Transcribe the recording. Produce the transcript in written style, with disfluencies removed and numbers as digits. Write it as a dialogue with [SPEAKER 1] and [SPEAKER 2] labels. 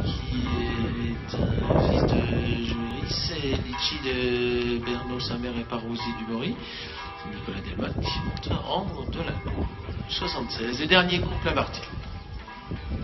[SPEAKER 1] qui est un fils de Joris et Litchi de Bernot, sa mère est Parosi du Maury. Nicolas Delmotte qui monte en de la 76. Les derniers couples à Marty.